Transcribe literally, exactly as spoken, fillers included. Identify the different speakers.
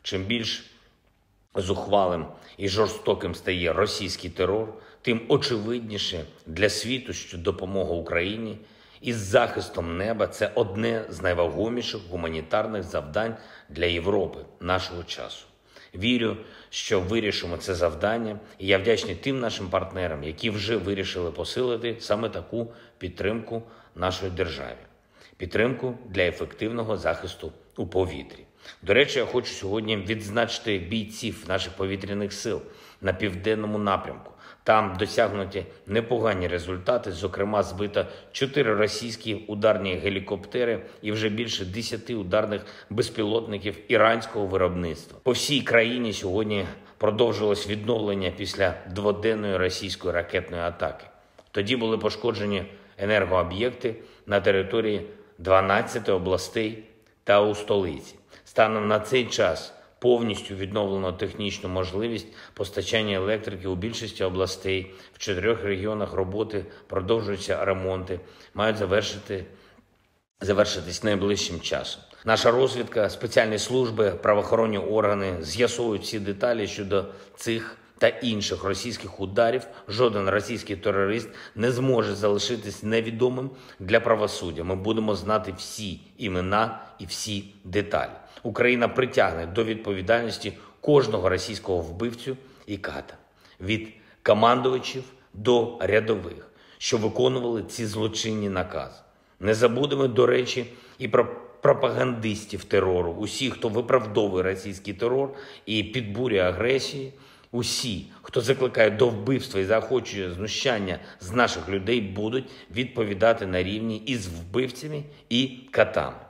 Speaker 1: Чим більш зухвалим і жорстоким стає російський терор, тим очевидніше для світу, що допомога Україні із захистом неба – це одне з найвагоміших гуманітарних завдань для Європи нашого часу. Вірю, що вирішимо це завдання, і я вдячний тим нашим партнерам, які вже вирішили посилити саме таку підтримку нашої державі. Підтримку для ефективного захисту у повітрі. До речі, я хочу сьогодні відзначити бійців наших повітряних сил на південному напрямку. Там досягнуті непогані результати, зокрема збито чотири російські ударні гелікоптери і вже більше десяти ударних безпілотників іранського виробництва. По всій країні сьогодні продовжилось відновлення після дводенної російської ракетної атаки. Тоді були пошкоджені енергооб'єкти на території дванадцяти областей та у столиці. Станом на цей час повністю відновлено технічну можливість постачання електрики у більшості областей. В чотирьох регіонах роботи продовжуються ремонти, мають завершити, завершитись найближчим часом. Наша розвідка, спеціальні служби, правоохоронні органи з'ясовують всі деталі щодо цих та інших російських ударів. Жоден російський терорист не зможе залишитись невідомим для правосуддя. Ми будемо знати всі імена і всі деталі. Україна притягне до відповідальності кожного російського вбивцю і ката. Від командувачів до рядових, що виконували ці злочинні накази. Не забудемо, до речі, і про пропагандистів терору, усіх, хто виправдовує російський терор і підбурює агресії. Усі, хто закликає до вбивства і заохочує знущання з наших людей, будуть відповідати на рівні із вбивцями і катами.